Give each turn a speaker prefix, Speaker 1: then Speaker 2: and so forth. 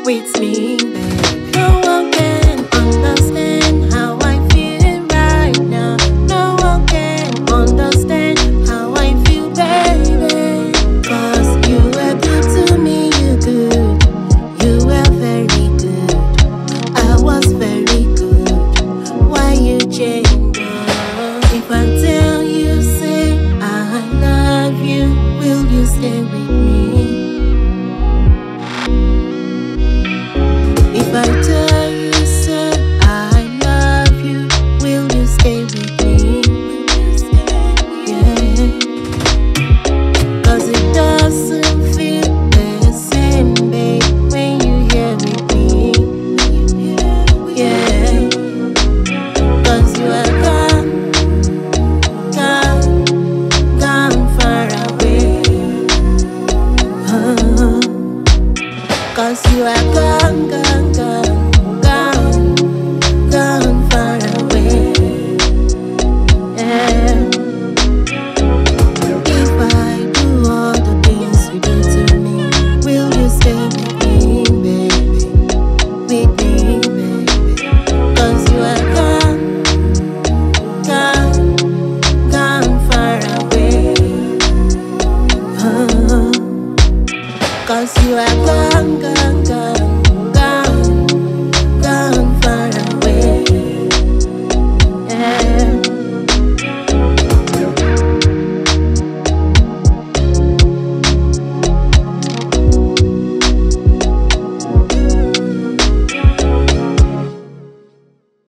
Speaker 1: with me, babe. No one can understand how I feel right now. No one can understand how I feel, baby. 'Cause you were good to me, you good. You were very good. I was very good. Why you change? If I tell you, say I love you, will you stay with me? If I tell you, say I love you, will you stay with me? Yeah. 'Cause it doesn't feel the same, babe, when you here with me. Yeah. 'Cause you are gone, gone, gone far away. 'Cause you are gone, gone.